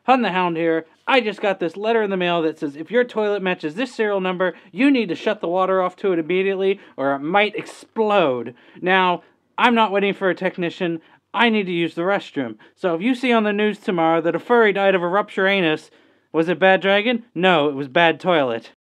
Hund the Hound here. I just got this letter in the mail that says if your toilet matches this serial number, you need to shut the water off to it immediately or it might explode. Now, I'm not waiting for a technician. I need to use the restroom. So if you see on the news tomorrow that a furry died of a ruptured anus, was it bad dragon? No, it was bad toilet.